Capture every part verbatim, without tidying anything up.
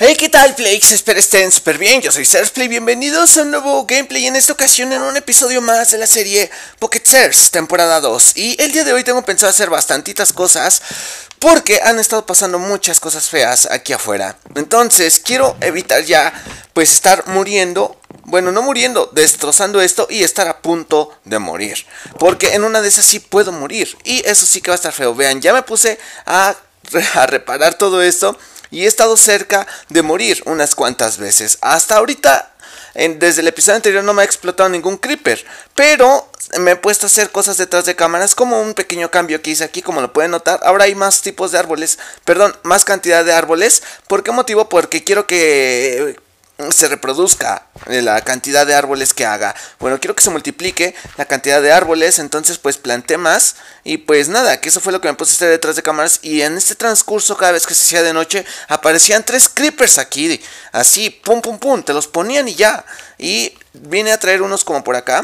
Hey, ¿qué tal, Flakes? Espero estén súper bien, yo soy Sersplay, bienvenidos a un nuevo gameplay, en esta ocasión en un episodio más de la serie Pocket Sers, temporada dos. Y el día de hoy tengo pensado hacer bastantitas cosas, porque han estado pasando muchas cosas feas aquí afuera. Entonces, quiero evitar ya, pues, estar muriendo, bueno, no muriendo, destrozando esto y estar a punto de morir. Porque en una de esas sí puedo morir, y eso sí que va a estar feo. Vean, ya me puse a, a reparar todo esto. Y he estado cerca de morir unas cuantas veces. Hasta ahorita, en, desde el episodio anterior no me ha explotado ningún creeper. Pero me he puesto a hacer cosas detrás de cámaras, como un pequeño cambio que hice aquí, como lo pueden notar. Ahora hay más tipos de árboles, perdón, más cantidad de árboles. ¿Por qué motivo? Porque quiero que se reproduzca la cantidad de árboles que haga. Bueno, quiero que se multiplique la cantidad de árboles. Entonces pues planté más. Y pues nada, que eso fue lo que me puse a hacer detrás de cámaras. Y en este transcurso, cada vez que se hacía de noche, aparecían tres creepers aquí. Así, pum pum pum, te los ponían y ya. Y vine a traer unos como por acá.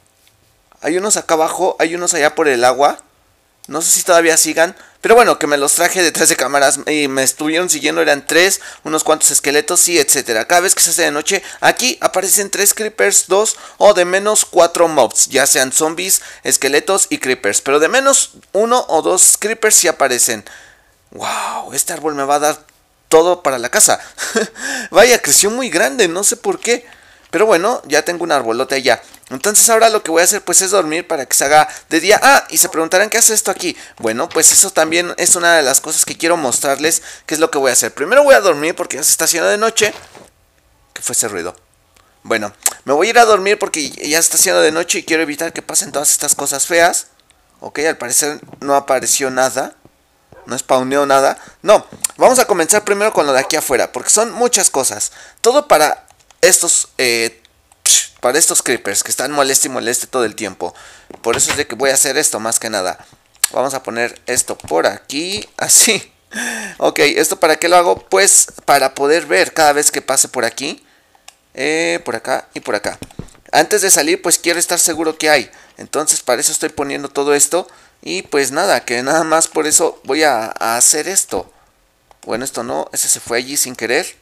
Hay unos acá abajo, hay unos allá por el agua. No sé si todavía sigan, pero bueno, que me los traje detrás de cámaras y me estuvieron siguiendo. Eran tres, unos cuantos esqueletos y etcétera. Cada vez que se hace de noche, aquí aparecen tres creepers, dos o de menos cuatro mobs, ya sean zombies, esqueletos y creepers. Pero de menos uno o dos creepers sí aparecen. Wow, este árbol me va a dar todo para la casa. Vaya, creció muy grande, no sé por qué. Pero bueno, ya tengo un arbolote allá. Entonces ahora lo que voy a hacer pues es dormir para que se haga de día. Ah, y se preguntarán qué hace esto aquí. Bueno, pues eso también es una de las cosas que quiero mostrarles. Qué es lo que voy a hacer. Primero voy a dormir porque ya se está haciendo de noche. ¿Qué fue ese ruido? Bueno, me voy a ir a dormir porque ya se está haciendo de noche y quiero evitar que pasen todas estas cosas feas. Ok, al parecer no apareció nada. No spawneó nada. No, vamos a comenzar primero con lo de aquí afuera, porque son muchas cosas. Todo para estos eh, para estos creepers que están moleste y moleste todo el tiempo. Por eso es de que voy a hacer esto más que nada. Vamos a poner esto por aquí, así. Ok, ¿esto para qué lo hago? Pues para poder ver cada vez que pase por aquí, eh, por acá y por acá. Antes de salir pues quiero estar seguro que hay. Entonces para eso estoy poniendo todo esto. Y pues nada, que nada más por eso voy a, a hacer esto. Bueno, esto no, ese se fue allí sin querer.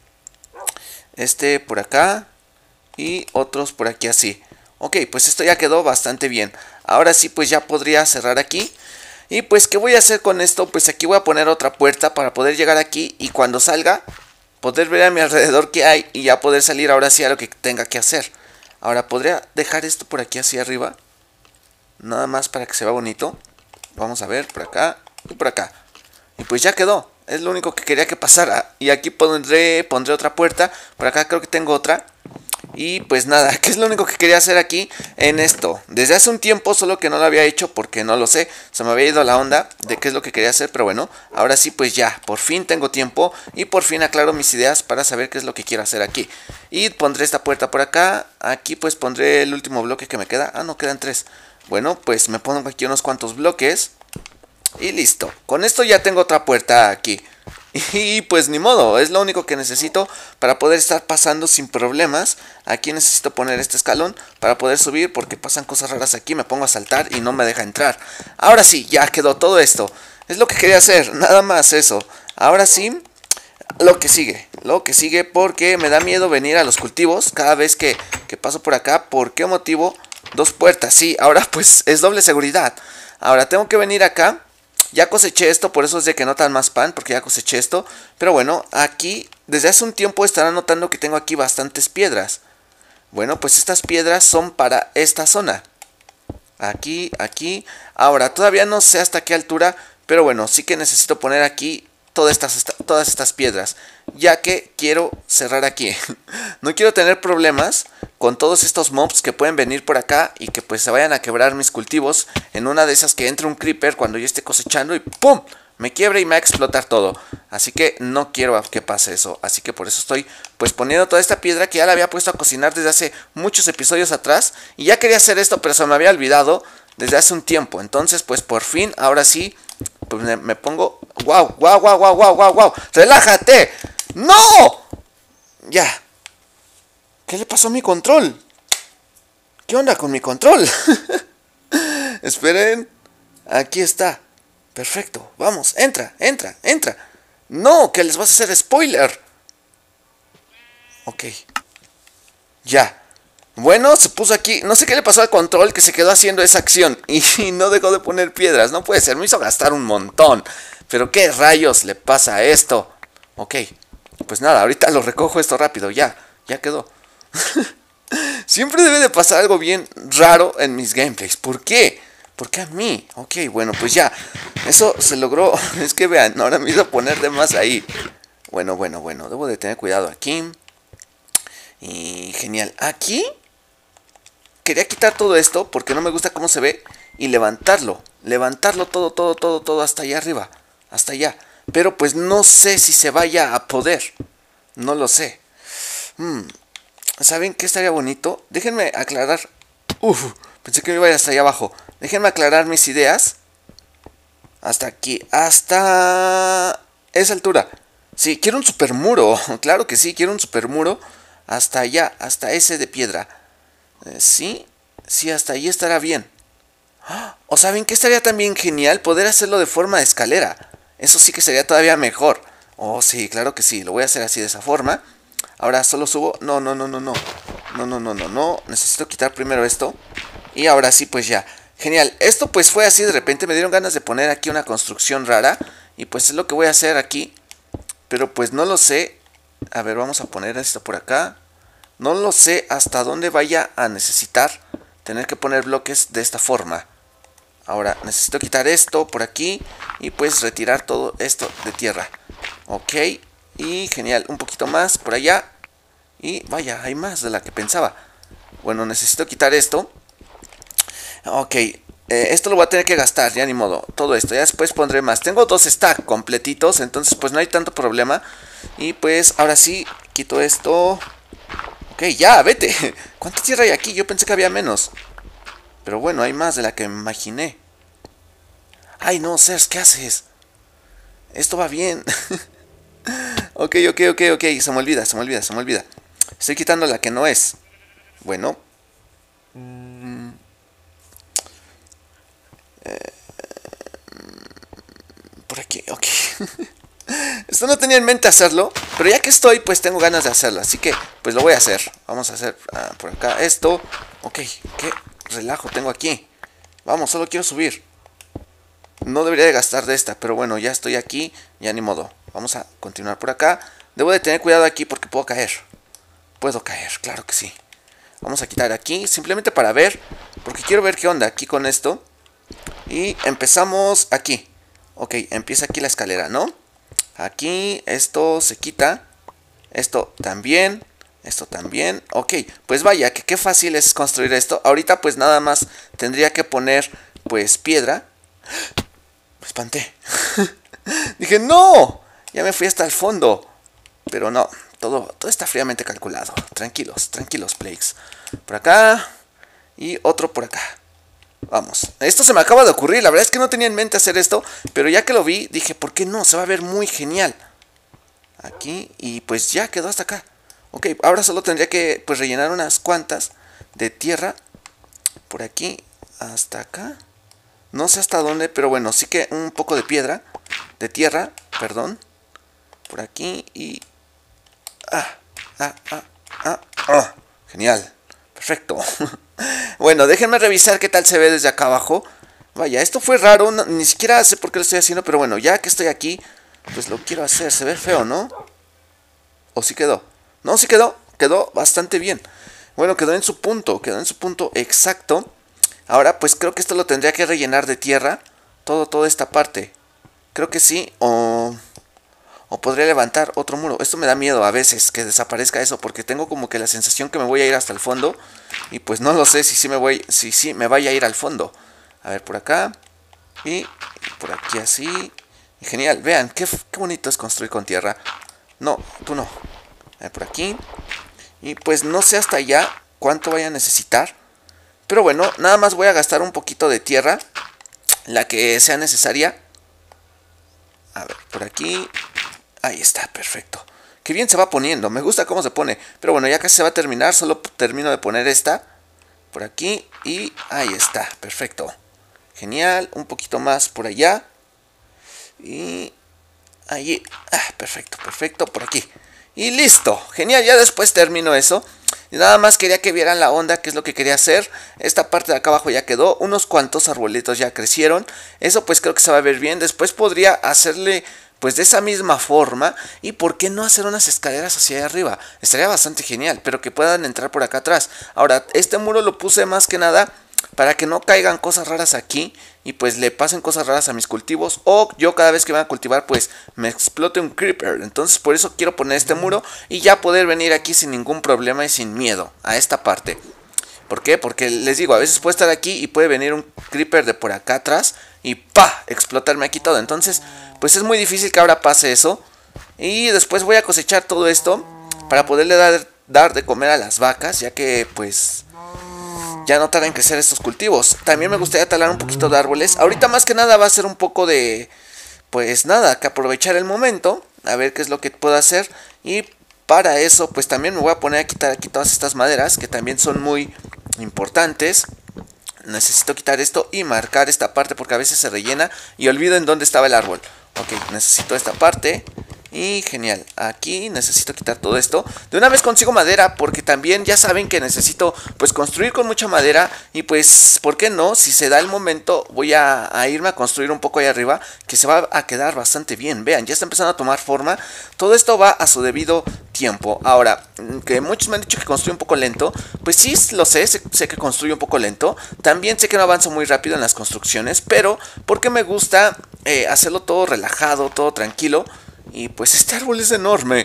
Este por acá. Y otros por aquí así. Ok, pues esto ya quedó bastante bien. Ahora sí pues ya podría cerrar aquí. Y pues ¿qué voy a hacer con esto? Pues aquí voy a poner otra puerta para poder llegar aquí. Y cuando salga, poder ver a mi alrededor qué hay. Y ya poder salir ahora sí a lo que tenga que hacer. Ahora podría dejar esto por aquí hacia arriba. Nada más para que se vea bonito. Vamos a ver, por acá y por acá. Y pues ya quedó. Es lo único que quería que pasara. Y aquí pondré, pondré otra puerta. Por acá creo que tengo otra. Y pues nada, que es lo único que quería hacer aquí en esto. Desde hace un tiempo, solo que no lo había hecho porque no lo sé. Se me había ido la onda de qué es lo que quería hacer. Pero bueno, ahora sí pues ya, por fin tengo tiempo. Y por fin aclaro mis ideas para saber qué es lo que quiero hacer aquí. Y pondré esta puerta por acá. Aquí pues pondré el último bloque que me queda. Ah, no, quedan tres. Bueno, pues me pongo aquí unos cuantos bloques. Y listo. Con esto ya tengo otra puerta aquí. Y pues ni modo, es lo único que necesito para poder estar pasando sin problemas. Aquí necesito poner este escalón para poder subir porque pasan cosas raras aquí. Me pongo a saltar y no me deja entrar. Ahora sí, ya quedó todo esto. Es lo que quería hacer, nada más eso. Ahora sí, lo que sigue. Lo que sigue porque me da miedo venir a los cultivos cada vez que, que paso por acá. ¿Por qué motivo? Dos puertas, sí, ahora pues es doble seguridad. Ahora tengo que venir acá. Ya coseché esto, por eso es de que notan más pan, porque ya coseché esto. Pero bueno, aquí desde hace un tiempo estarán notando que tengo aquí bastantes piedras. Bueno, pues estas piedras son para esta zona. Aquí, aquí. Ahora, todavía no sé hasta qué altura, pero bueno, sí que necesito poner aquí todas estas, todas estas piedras, ya que quiero cerrar aquí. No quiero tener problemas con todos estos mobs que pueden venir por acá y que pues se vayan a quebrar mis cultivos. En una de esas que entre un creeper cuando yo esté cosechando y ¡pum! Me quiebre y me va a explotar todo. Así que no quiero que pase eso. Así que por eso estoy pues poniendo toda esta piedra que ya la había puesto a cocinar desde hace muchos episodios atrás. Y ya quería hacer esto, pero se me había olvidado desde hace un tiempo. Entonces pues por fin, ahora sí, pues me, me pongo... ¡Wow! ¡Wow! ¡Wow! ¡Wow! ¡Wow! ¡Wow! ¡Wow! ¡Relájate! ¡No! Ya. ¿Qué le pasó a mi control? ¿Qué onda con mi control? Esperen. Aquí está. Perfecto. Vamos, entra, entra, entra. No, que les vas a hacer spoiler. Ok. Ya. Bueno, se puso aquí. No sé qué le pasó al control que se quedó haciendo esa acción. Y, y no dejó de poner piedras. No puede ser. Me hizo gastar un montón. Pero qué rayos le pasa a esto. Ok. Pues nada, ahorita lo recojo esto rápido. Ya. Ya quedó. Siempre debe de pasar algo bien raro en mis gameplays. ¿Por qué? ¿Por qué a mí? Ok, bueno, pues ya. Eso se logró. Es que vean, ahora me hizo poner de más ahí. Bueno, bueno, bueno. Debo de tener cuidado aquí. Y genial. Aquí quería quitar todo esto porque no me gusta cómo se ve. Y levantarlo. Levantarlo todo, todo, todo, todo hasta allá arriba. Hasta allá. Pero pues no sé si se vaya a poder. No lo sé. Hmm. ¿Saben qué estaría bonito? Déjenme aclarar. Uf, pensé que me iba a ir hasta allá abajo. Déjenme aclarar mis ideas. Hasta aquí. Hasta esa altura. Sí, quiero un supermuro. Claro que sí, quiero un supermuro. Hasta allá, hasta ese de piedra. Eh, sí, sí, hasta ahí estará bien. ¿O saben qué estaría también genial? Poder hacerlo de forma de escalera. Eso sí que sería todavía mejor. Oh, sí, claro que sí. Lo voy a hacer así de esa forma. Ahora solo subo. No, no, no, no, no. No, no, no, no, no. Necesito quitar primero esto. Y ahora sí, pues ya. Genial. Esto pues fue así de repente. Me dieron ganas de poner aquí una construcción rara. Y pues es lo que voy a hacer aquí. Pero pues no lo sé. A ver, vamos a poner esto por acá. No lo sé hasta dónde vaya a necesitar tener que poner bloques de esta forma. Ahora necesito quitar esto por aquí. Y pues retirar todo esto de tierra. Ok. Y genial. Un poquito más por allá. Y vaya, hay más de la que pensaba. Bueno, necesito quitar esto. Ok, eh, esto lo voy a tener que gastar, ya ni modo. Todo esto, ya después pondré más. Tengo dos stacks completitos, entonces pues no hay tanto problema. Y pues ahora sí, quito esto. Ok, ya, vete. ¿Cuánta tierra hay aquí? Yo pensé que había menos. Pero bueno, hay más de la que me imaginé. Ay no, Sers, ¿qué haces? Esto va bien. Ok, ok, ok, ok, se me olvida, se me olvida, se me olvida. Estoy quitando la que no es. Bueno. Mm. Eh, por aquí, ok. Esto no tenía en mente hacerlo, pero ya que estoy, pues tengo ganas de hacerlo. Así que, pues lo voy a hacer. Vamos a hacer uh, por acá esto. Ok, qué relajo tengo aquí. Vamos, solo quiero subir. No debería de gastar de esta, pero bueno, ya estoy aquí. Ya ni modo. Vamos a continuar por acá. Debo de tener cuidado aquí porque puedo caer. Puedo caer, claro que sí. Vamos a quitar aquí, simplemente para ver. Porque quiero ver qué onda aquí con esto. Y empezamos aquí. Ok, empieza aquí la escalera, ¿no? Aquí esto se quita. Esto también. Esto también. Ok, pues vaya, que qué fácil es construir esto. Ahorita pues nada más tendría que poner pues piedra. Me espanté. Dije, ¡no! Ya me fui hasta el fondo. Pero no, todo, todo está fríamente calculado. Tranquilos, tranquilos, Plagues. Por acá. Y otro por acá. Vamos, esto se me acaba de ocurrir. La verdad es que no tenía en mente hacer esto. Pero ya que lo vi, dije, ¿por qué no? Se va a ver muy genial. Aquí, y pues ya quedó hasta acá. Ok, ahora solo tendría que pues rellenar unas cuantas de tierra. Por aquí, hasta acá. No sé hasta dónde, pero bueno, sí que un poco de piedra. De tierra, perdón. Por aquí y... Ah, ah, ah, ah, ah. Genial, perfecto. Bueno, déjenme revisar qué tal se ve desde acá abajo. Vaya, esto fue raro, no, ni siquiera sé por qué lo estoy haciendo. Pero bueno, ya que estoy aquí, pues lo quiero hacer. Se ve feo, ¿no? ¿O sí quedó? No, sí quedó, quedó bastante bien. Bueno, quedó en su punto, quedó en su punto exacto. Ahora pues creo que esto lo tendría que rellenar de tierra. Todo, toda esta parte. Creo que sí, o... O podría levantar otro muro. Esto me da miedo a veces, que desaparezca eso, porque tengo como que la sensación que me voy a ir hasta el fondo. Y pues no lo sé si sí me voy, si sí me vaya a ir al fondo. A ver, por acá. Y por aquí así. Genial, vean, qué, qué bonito es construir con tierra. No, tú no. A ver, por aquí. Y pues no sé hasta allá cuánto vaya a necesitar. Pero bueno, nada más voy a gastar un poquito de tierra. La que sea necesaria. A ver, por aquí. Ahí está, perfecto. Qué bien se va poniendo, me gusta cómo se pone. Pero bueno, ya casi se va a terminar, solo termino de poner esta. Por aquí y ahí está, perfecto. Genial, un poquito más por allá. Y ahí, ah, perfecto, perfecto, por aquí. Y listo, genial, ya después termino eso. Y nada más quería que vieran la onda, que es lo que quería hacer. Esta parte de acá abajo ya quedó, unos cuantos arbolitos ya crecieron. Eso pues creo que se va a ver bien. Después podría hacerle pues de esa misma forma. Y por qué no hacer unas escaleras hacia allá arriba. Estaría bastante genial, pero que puedan entrar por acá atrás. Ahora, este muro lo puse más que nada para que no caigan cosas raras aquí y pues le pasen cosas raras a mis cultivos, o yo cada vez que van a cultivar pues me explote un creeper. Entonces por eso quiero poner este muro y ya poder venir aquí sin ningún problema y sin miedo a esta parte. ¿Por qué? Porque les digo, a veces puede estar aquí y puede venir un creeper de por acá atrás y ¡pa! Explotarme aquí todo. Entonces pues es muy difícil que ahora pase eso. Y después voy a cosechar todo esto para poderle dar, dar de comer a las vacas, ya que pues ya no tardan en crecer estos cultivos. También me gustaría talar un poquito de árboles. Ahorita más que nada va a ser un poco de, pues nada, que aprovechar el momento, a ver qué es lo que puedo hacer. Y para eso pues también me voy a poner a quitar aquí todas estas maderas, que también son muy importantes. Necesito quitar esto y marcar esta parte porque a veces se rellena y olvido en dónde estaba el árbol. Ok, necesito esta parte. Y genial, aquí necesito quitar todo esto. De una vez consigo madera, porque también ya saben que necesito pues construir con mucha madera. Y pues, ¿por qué no? Si se da el momento, voy a, a irme a construir un poco ahí arriba, que se va a quedar bastante bien. Vean, ya está empezando a tomar forma. Todo esto va a su debido tiempo. Ahora, que muchos me han dicho que construye un poco lento, pues sí, lo sé, sé, sé que construye un poco lento. También sé que no avanzo muy rápido en las construcciones, pero porque me gusta eh, hacerlo todo relajado, todo tranquilo. Y pues este árbol es enorme.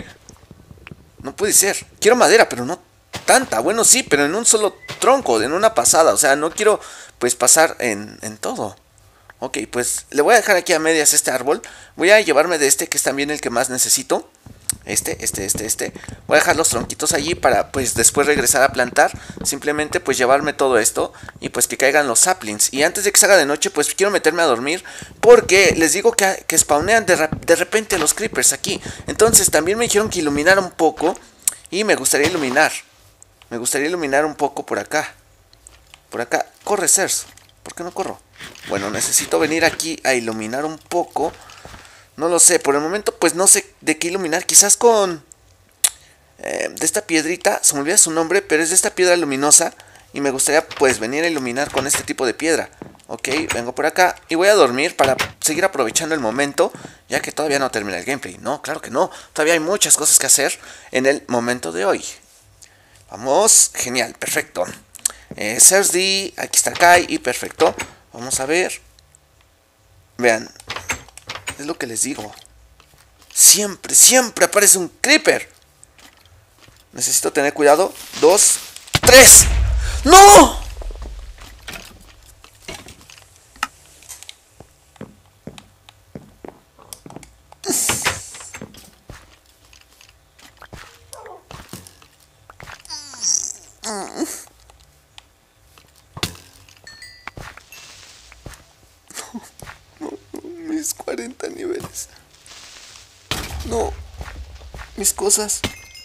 No puede ser. Quiero madera, pero no tanta. Bueno, sí, pero en un solo tronco, en una pasada. O sea, no quiero pues pasar en, en todo. Ok, pues le voy a dejar aquí a medias este árbol. Voy a llevarme de este, que es también el que más necesito. Este, este, este, este. Voy a dejar los tronquitos allí para pues después regresar a plantar. Simplemente pues llevarme todo esto y pues que caigan los saplings. Y antes de que se haga de noche pues quiero meterme a dormir, porque les digo que, que spawnean de, de repente los creepers aquí. Entonces también me dijeron que iluminara un poco y me gustaría iluminar. Me gustaría iluminar un poco por acá. Por acá. Corre, Cers. ¿Por qué no corro? Bueno, necesito venir aquí a iluminar un poco. No lo sé, por el momento pues no sé de qué iluminar. Quizás con eh, de esta piedrita, se me olvida su nombre, pero es de esta piedra luminosa. Y me gustaría pues venir a iluminar con este tipo de piedra. Ok, vengo por acá y voy a dormir para seguir aprovechando el momento, ya que todavía no termina el gameplay. No, claro que no, todavía hay muchas cosas que hacer en el momento de hoy. Vamos, genial, perfecto. eh, Cersei, aquí está Kai y perfecto. Vamos a ver. Vean, es lo que les digo. Siempre, siempre aparece un creeper. Necesito tener cuidado. Dos, tres. ¡No! Mis cuarenta niveles. No. Mis cosas.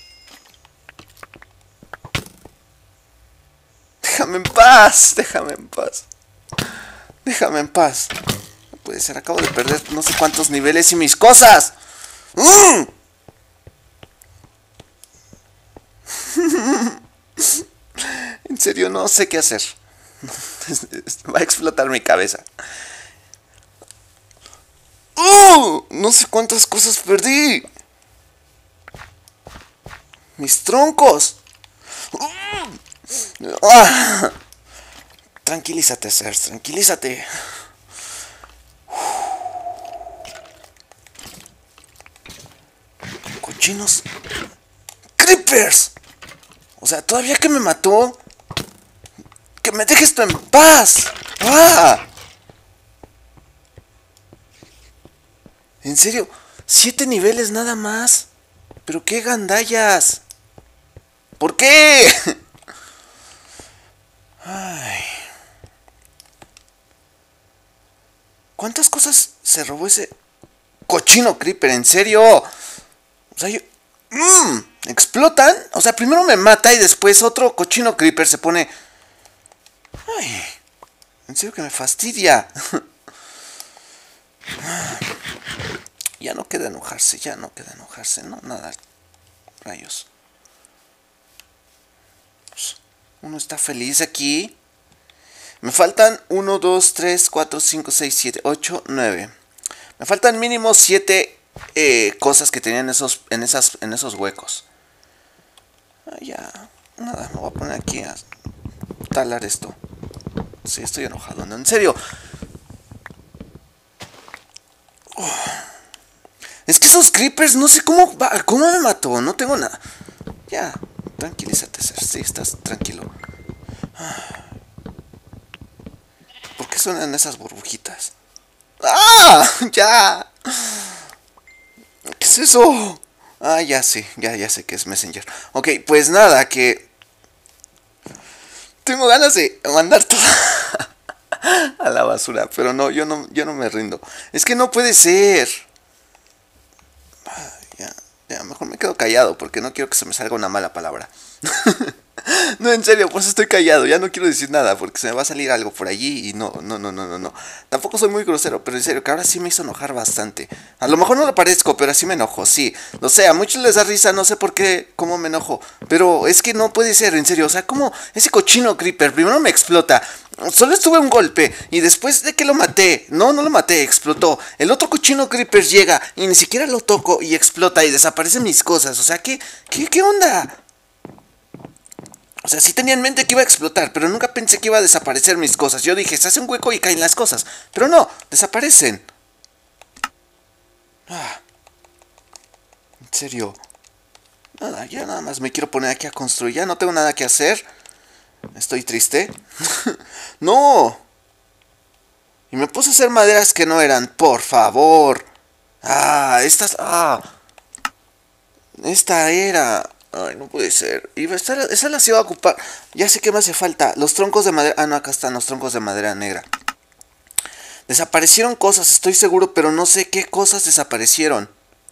Déjame en paz. Déjame en paz. Déjame en paz. No puede ser. Acabo de perder no sé cuántos niveles y mis cosas. ¡Mm! En serio, no sé qué hacer. Va a explotar mi cabeza. ¡Oh! No sé cuántas cosas perdí. Mis troncos. ¡Ah! Tranquilízate, Cers, tranquilízate. Cochinos. Creepers. O sea, todavía que me mató. Que me dejes esto en paz. ¡Ah! En serio, siete niveles nada más. Pero qué gandallas. ¿Por qué? Ay. ¿Cuántas cosas se robó ese cochino creeper? ¿En serio? O sea, yo... Mmm, ¿explotan? O sea, primero me mata y después otro cochino creeper se pone... Ay, en serio que me fastidia. Ya no queda enojarse, ya no queda enojarse, no, nada. Rayos. Uno está feliz aquí. Me faltan uno, dos, tres, cuatro, cinco, seis, siete, ocho, nueve. Me faltan mínimo siete eh, cosas que tenían esos, en, esas, en esos huecos. Ah, ya. Nada, me voy a poner aquí a talar esto. Sí, estoy enojado, ¿no? En serio. Oh. Es que esos creepers, no sé cómo, cómo me mató. No tengo nada. Ya, tranquilízate, Ser. Sí, estás tranquilo. ¿Por qué suenan esas burbujitas? ¡Ah! ¡Ya! ¿Qué es eso? Ah, ya sé, ya, ya sé que es Messenger. Ok, pues nada, que... Tengo ganas de mandar todo a la basura, pero no, yo no, yo no me rindo. Es que no puede ser. Ah, ya, ya, mejor me quedo callado porque no quiero que se me salga una mala palabra. No, en serio, pues estoy callado, ya no quiero decir nada porque se me va a salir algo por allí y no, no, no, no, no, no. Tampoco soy muy grosero, pero en serio, que ahora sí me hizo enojar bastante. A lo mejor no lo parezco, pero así me enojo, sí. O sea, a muchos les da risa, no sé por qué, cómo me enojo. Pero es que no puede ser, en serio, o sea, como ese cochino creeper primero me explota. Solo estuve un golpe y después de que lo maté, no, no lo maté, explotó. El otro cochino creeper llega y ni siquiera lo toco y explota y desaparecen mis cosas. O sea, ¿qué, qué, qué onda? O sea, sí tenía en mente que iba a explotar, pero nunca pensé que iba a desaparecer mis cosas. Yo dije, se hace un hueco y caen las cosas. Pero no, desaparecen. Ah, en serio. Nada, ya nada más me quiero poner aquí a construir. Ya no tengo nada que hacer. Estoy triste. ¡No! Y me puse a hacer maderas que no eran. Por favor. Ah, estas... Ah. Esta era... Ay, no puede ser. Iba a estar, esa las iba a ocupar. Ya sé que me hace falta. Los troncos de madera... Ah, no, acá están los troncos de madera negra. Desaparecieron cosas, estoy seguro, pero no sé qué cosas desaparecieron.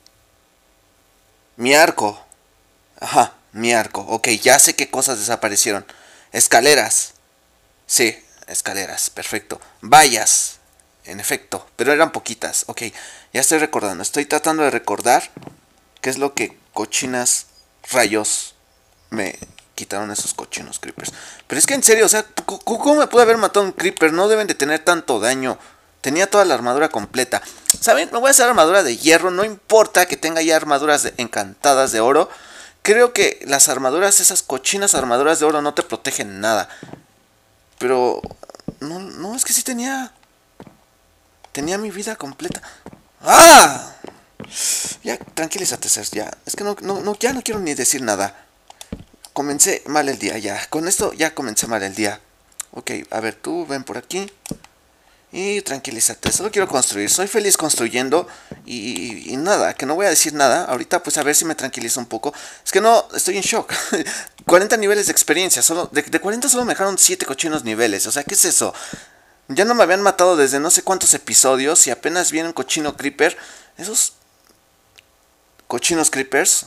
Mi arco. Ajá, mi arco. Ok, ya sé qué cosas desaparecieron. Escaleras. Sí, escaleras, perfecto. Vallas. En efecto, pero eran poquitas. Ok, ya estoy recordando. Estoy tratando de recordar qué es lo que cochinas... Rayos, me quitaron esos cochinos creepers. Pero es que en serio, o sea, ¿cómo me puede haber matado un creeper? No deben de tener tanto daño. Tenía toda la armadura completa. ¿Saben? Me voy a hacer armadura de hierro. No importa que tenga ya armaduras de, encantadas de oro. Creo que las armaduras, esas cochinas armaduras de oro no te protegen nada. Pero... No, no, es que sí tenía... Tenía mi vida completa. ¡Ah! Ya, tranquilízate, Ser, ya. Es que no, no, no, ya no quiero ni decir nada. Comencé mal el día, ya. Con esto ya comencé mal el día. Ok, a ver, tú ven por aquí. Y tranquilízate, solo quiero construir. Soy feliz construyendo. Y, y nada, que no voy a decir nada. Ahorita pues a ver si me tranquilizo un poco. Es que no, estoy en shock. cuarenta niveles de experiencia. Solo, de, de cuarenta solo me dejaron siete cochinos niveles. O sea, ¿qué es eso? Ya no me habían matado desde no sé cuántos episodios. Y apenas viene un cochino creeper. Esos... cochinos creepers.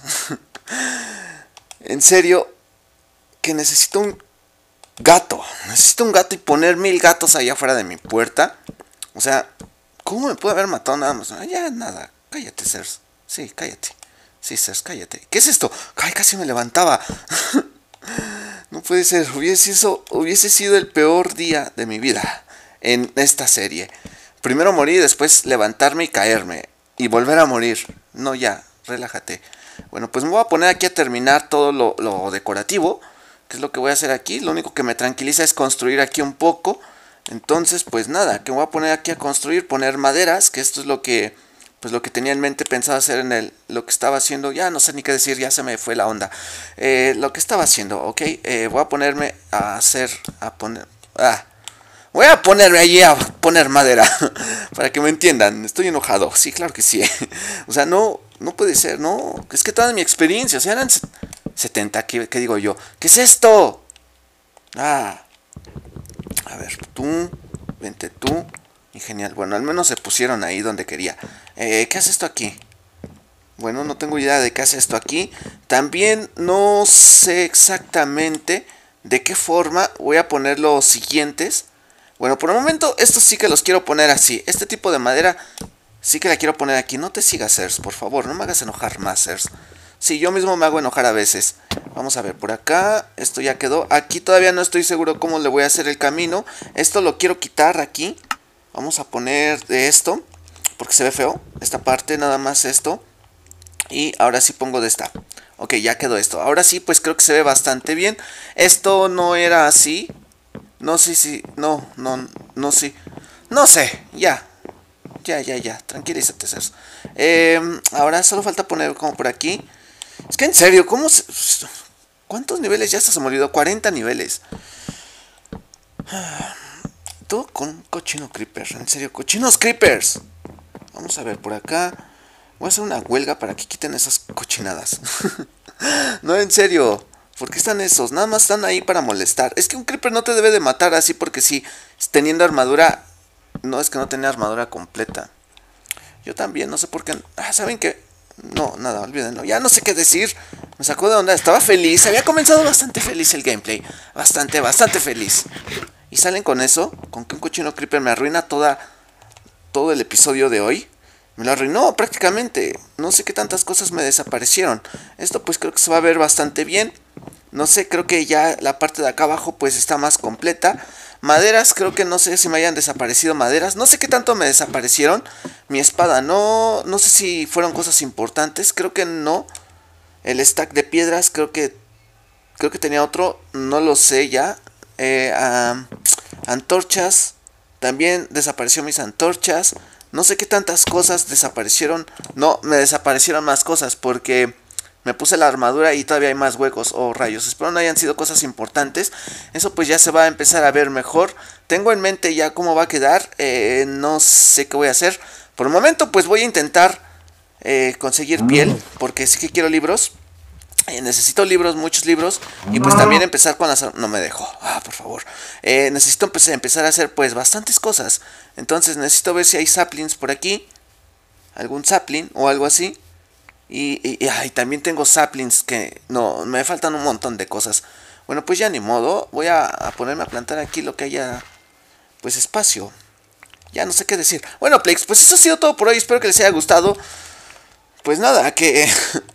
En serio, que necesito un gato. Necesito un gato y poner mil gatos allá afuera de mi puerta. O sea, ¿cómo me puede haber matado nada más? Ah, ya, nada. Cállate, Cers. Sí, cállate. Sí, Cers, cállate. ¿Qué es esto? Ay, casi me levantaba. No puede ser. Hubiese, eso, hubiese sido el peor día de mi vida en esta serie. Primero morir, después levantarme y caerme. Y volver a morir. No, ya. Relájate. Bueno, pues me voy a poner aquí a terminar todo lo, lo decorativo, que es lo que voy a hacer aquí. Lo único que me tranquiliza es construir aquí un poco. Entonces, pues nada, que me voy a poner aquí a construir, poner maderas, que esto es lo que, pues lo que tenía en mente pensado hacer en el, lo que estaba haciendo. Ya no sé ni qué decir, ya se me fue la onda. Eh, lo que estaba haciendo, ok, eh, voy a ponerme a hacer, a poner, ah, voy a ponerme allí a poner madera, para que me entiendan. Estoy enojado, sí, claro que sí. O sea, no... No puede ser, no. Es que toda mi experiencia, o sea, eran setenta, ¿qué, qué digo yo? ¿Qué es esto? Ah. A ver, tú, vente tú. Y genial. Bueno, al menos se pusieron ahí donde quería. Eh, ¿qué hace esto aquí? Bueno, no tengo idea de qué hace esto aquí. También no sé exactamente de qué forma voy a poner los siguientes. Bueno, por el momento estos sí que los quiero poner así. Este tipo de madera sí que la quiero poner aquí. No te sigas, Cers, por favor. No me hagas enojar más, Cers. Sí, yo mismo me hago enojar a veces. Vamos a ver, por acá, esto ya quedó. Aquí todavía no estoy seguro cómo le voy a hacer el camino. Esto lo quiero quitar aquí. Vamos a poner de esto, porque se ve feo. Esta parte, nada más esto. Y ahora sí pongo de esta. Ok, ya quedó esto. Ahora sí, pues creo que se ve bastante bien. Esto no era así. No sé si... No, no, no sé. No sé, ya. Ya, ya, ya. Tranquilízate, Cers. Eh, ahora solo falta poner como por aquí. Es que en serio, ¿cómo se... ¿Cuántos niveles? Ya hasta se me olvidó. cuarenta niveles. Todo con un cochino creeper. En serio, cochinos creepers. Vamos a ver por acá. Voy a hacer una huelga para que quiten esas cochinadas. No, en serio. ¿Por qué están esos? Nada más están ahí para molestar. Es que un creeper no te debe de matar así porque sí. Teniendo armadura... No, es que no tenía armadura completa. Yo también, no sé por qué... Ah, ¿saben qué? No, nada, olvídenlo. Ya no sé qué decir. Me sacó de onda. Estaba feliz. Había comenzado bastante feliz el gameplay. Bastante, bastante feliz. Y salen con eso. Con que un cochino creeper me arruina toda... Todo el episodio de hoy. Me lo arruinó prácticamente. No sé qué tantas cosas me desaparecieron. Esto pues creo que se va a ver bastante bien. No sé, creo que ya la parte de acá abajo pues está más completa. Maderas, creo que no sé si me hayan desaparecido maderas. No sé qué tanto me desaparecieron. Mi espada, no, no sé si fueron cosas importantes. Creo que no. El stack de piedras, creo que creo que tenía otro. No lo sé ya. Eh, um, antorchas. También desapareció mis antorchas. No sé qué tantas cosas desaparecieron. No, me desaparecieron más cosas porque... Me puse la armadura y todavía hay más huecos o rayos. Espero no hayan sido cosas importantes. Eso pues ya se va a empezar a ver mejor. Tengo en mente ya cómo va a quedar. Eh, no sé qué voy a hacer. Por el momento pues voy a intentar eh, conseguir piel. Porque sí que quiero libros. Eh, necesito libros, muchos libros. Y pues también empezar con las... No me dejo. Ah, por favor. Eh, necesito empezar, empezar a hacer pues bastantes cosas. Entonces necesito ver si hay saplings por aquí. Algún sapling o algo así. Y, y, y ay, también tengo saplings que... No, me faltan un montón de cosas. Bueno, pues ya ni modo. Voy a, a ponerme a plantar aquí lo que haya... Pues espacio. Ya no sé qué decir. Bueno, Plex, pues eso ha sido todo por hoy. Espero que les haya gustado. Pues nada, que...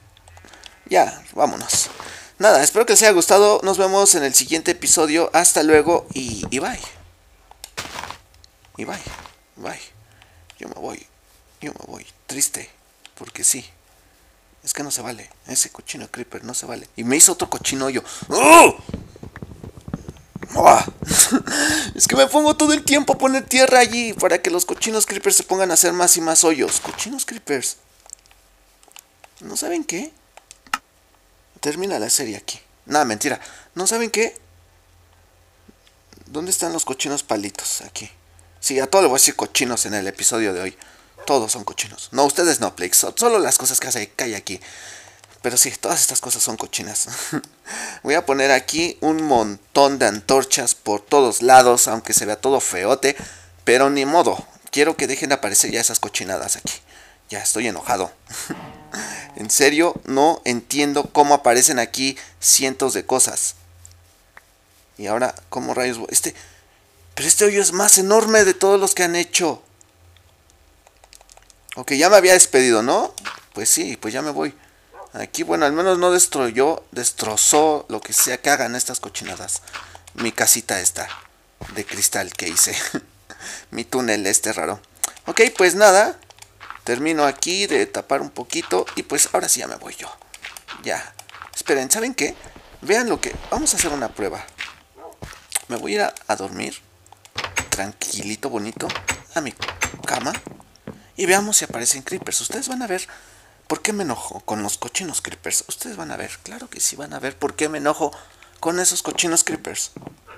ya, vámonos. Nada, espero que les haya gustado. Nos vemos en el siguiente episodio. Hasta luego y, y bye. Y bye. Bye. Yo me voy. Yo me voy. Triste. Porque sí. Es que no se vale. Ese cochino creeper no se vale. Y me hizo otro cochino hoyo. ¡Oh! ¡Oh! Es que me pongo todo el tiempo a poner tierra allí para que los cochinos creepers se pongan a hacer más y más hoyos. Cochinos creepers. ¿No saben qué? Termina la serie aquí. Nada, mentira. ¿No saben qué? ¿Dónde están los cochinos palitos? Aquí. Sí, a todo le voy a decir cochinos en el episodio de hoy. Todos son cochinos. No, ustedes no, Plex. Solo las cosas que hace que hay aquí. Pero sí, todas estas cosas son cochinas. Voy a poner aquí un montón de antorchas por todos lados, aunque se vea todo feote. Pero ni modo. Quiero que dejen de aparecer ya esas cochinadas aquí. Ya estoy enojado. En serio, no entiendo cómo aparecen aquí cientos de cosas. Y ahora, ¿cómo rayos? Este... Pero este hoyo es más enorme de todos los que han hecho. Ok, ya me había despedido, ¿no? Pues sí, pues ya me voy. Aquí, bueno, al menos no destruyó, destrozó lo que sea que hagan estas cochinadas. Mi casita esta de cristal que hice. Mi túnel este raro. Ok, pues nada. Termino aquí de tapar un poquito. Y pues ahora sí ya me voy yo. Ya. Esperen, ¿saben qué? Vean lo que... Vamos a hacer una prueba. Me voy a ir a, a dormir. Tranquilito, bonito. A mi cama. Y veamos si aparecen creepers. Ustedes van a ver por qué me enojo con los cochinos creepers. Ustedes van a ver, claro que sí van a ver por qué me enojo con esos cochinos creepers.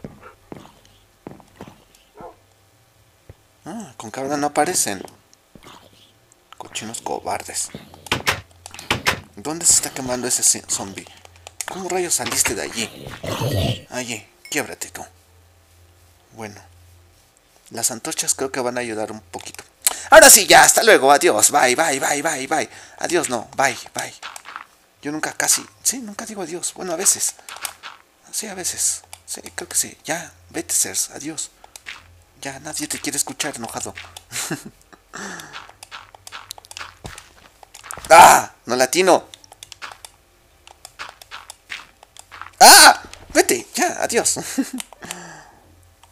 Ah, con que ahora no aparecen. Cochinos cobardes. ¿Dónde se está quemando ese zombie? ¿Cómo rayos saliste de allí? Allí, quiebrate tú. Bueno. Las antorchas creo que van a ayudar un poquito. Ahora sí, ya, hasta luego, adiós, bye, bye, bye, bye, bye. Adiós, no, bye, bye. Yo nunca casi, sí, nunca digo adiós. Bueno, a veces. Sí, a veces. Sí, creo que sí. Ya, vete, Cers, adiós. Ya, nadie te quiere escuchar enojado. ¡Ah! No latino. Vete, ya, adiós.